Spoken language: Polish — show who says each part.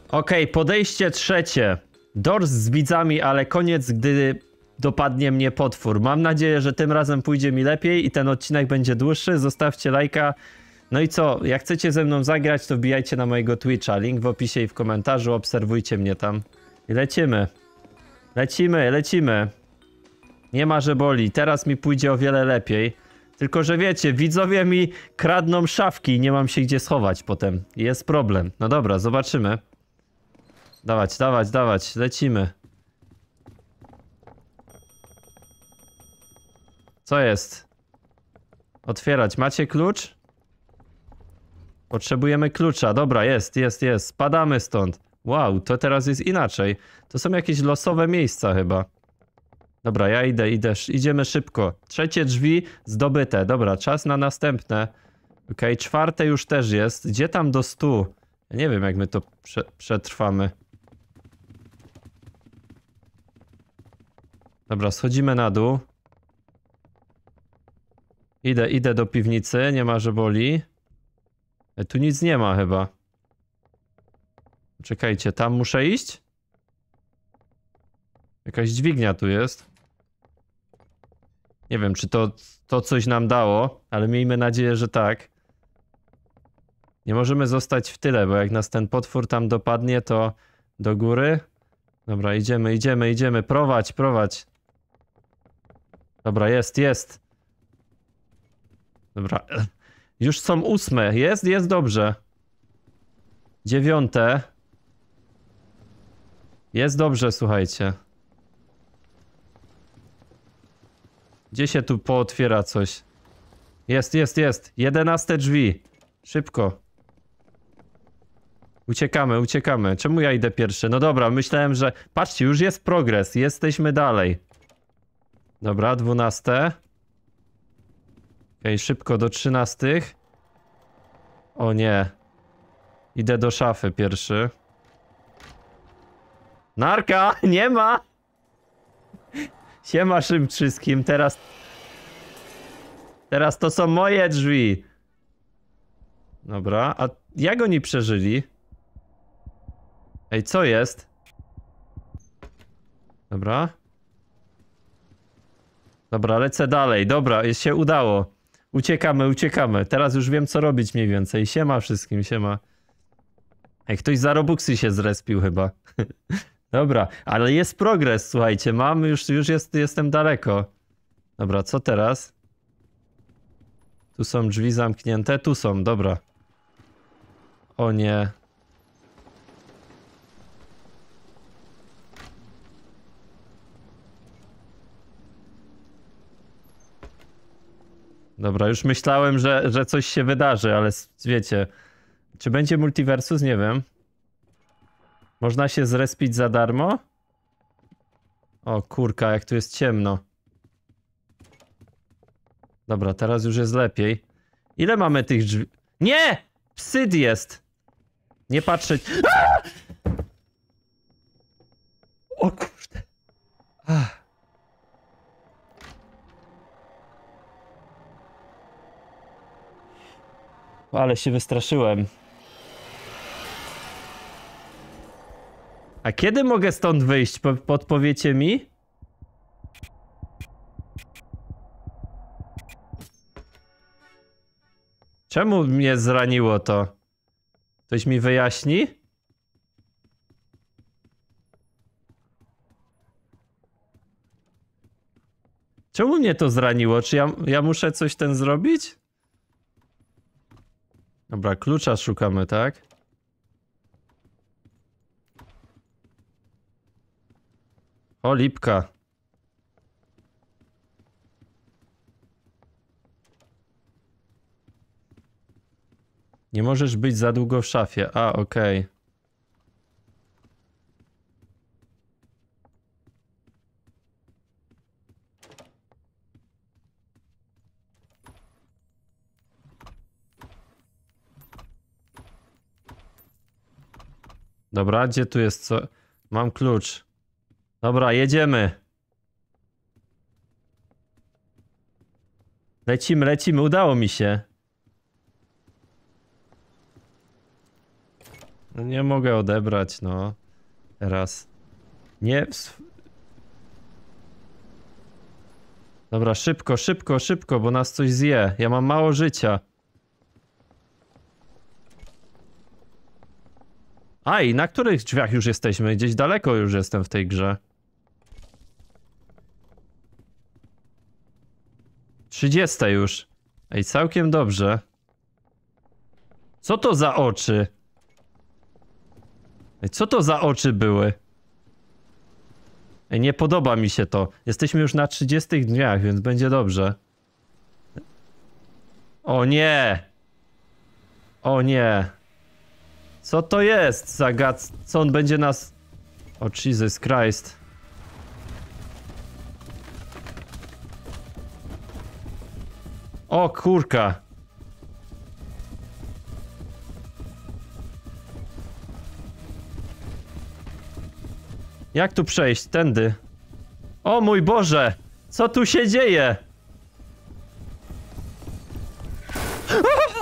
Speaker 1: Okej, podejście trzecie. Doors z widzami, ale koniec, gdy dopadnie mnie potwór. Mam nadzieję, że tym razem pójdzie mi lepiej i ten odcinek będzie dłuższy. Zostawcie lajka. No i co? Jak chcecie ze mną zagrać, to wbijajcie na mojego Twitcha. Link w opisie i w komentarzu. Obserwujcie mnie tam. I lecimy. Lecimy, lecimy. Nie ma, że boli. Teraz mi pójdzie o wiele lepiej. Tylko, że wiecie, widzowie mi kradną szafki i nie mam się gdzie schować potem. Jest problem. No dobra, zobaczymy. Dawać, dawać, dawać. Lecimy. Co jest? Otwierać. Macie klucz? Potrzebujemy klucza. Dobra, jest. Spadamy stąd. Wow, to teraz jest inaczej. To są jakieś losowe miejsca chyba. Dobra, ja idziemy szybko. Trzecie drzwi zdobyte. Dobra, czas na następne. Okej, czwarte już też jest. Gdzie tam do 100? Ja nie wiem, jak my to przetrwamy. Dobra, schodzimy na dół. Idę do piwnicy, nie ma, że boli. Tu nic nie ma chyba. Czekajcie, tam muszę iść? Jakaś dźwignia tu jest. Nie wiem, czy to coś nam dało, ale miejmy nadzieję, że tak. Nie możemy zostać w tyle, bo jak nas ten potwór tam dopadnie, to do góry. Dobra, idziemy. Prowadź. Dobra, jest. Dobra. Już są 8. Jest dobrze. 9. Jest dobrze, słuchajcie. Gdzie się tu pootwiera coś? Jest. 11 drzwi. Szybko. Uciekamy. Czemu ja idę pierwszy? No dobra, myślałem, że... Patrzcie, już jest progres. Jesteśmy dalej. Dobra, 12. Okej, szybko do 13. O nie. Idę do szafy pierwszy. Narka! Nie ma! Siema wszystkim, teraz to są moje drzwi. Dobra, a jak oni przeżyli? Ej, co jest? Dobra. Dobra, lecę dalej. Dobra, się udało. Uciekamy. Teraz już wiem, co robić mniej więcej. Siema wszystkim, siema. Ej, ktoś za Robuxy się zrespił chyba. Dobra, ale jest progres, słuchajcie. Jestem daleko. Dobra, co teraz? Tu są drzwi zamknięte. Tu są, dobra. O nie. Dobra, już myślałem, że coś się wydarzy, ale wiecie. Czy będzie multiversus? Nie wiem. Można się zrespić za darmo? O kurka, jak tu jest ciemno. Dobra, teraz już jest lepiej. Ile mamy tych drzwi? Nie! Psyd jest! Nie patrzeć. Aaaa! O kurde. Ach. Ale się wystraszyłem. A kiedy mogę stąd wyjść? Podpowiecie mi? Czemu mnie zraniło to? Ktoś mi wyjaśni? Czemu mnie to zraniło? Czy ja muszę coś zrobić? Dobra, klucza szukamy, tak? O, lipka. Nie możesz być za długo w szafie. A, okej. Dobra, gdzie tu jest co? Mam klucz. Dobra, jedziemy. Lecimy, udało mi się. No nie mogę odebrać, no. Teraz. Nie... Dobra, szybko, szybko, szybko, bo nas coś zje. Ja mam mało życia. A i na których drzwiach już jesteśmy? Gdzieś daleko już jestem w tej grze. 30 już. Ej, całkiem dobrze. Co to za oczy? Ej, co to za oczy były? Ej, nie podoba mi się to. Jesteśmy już na 30 dniach, więc będzie dobrze. O nie! O nie! Co to jest za gad... Co on będzie nas... O Jesus Christ. O kurka. Jak tu przejść? Tędy. O mój Boże! Co tu się dzieje?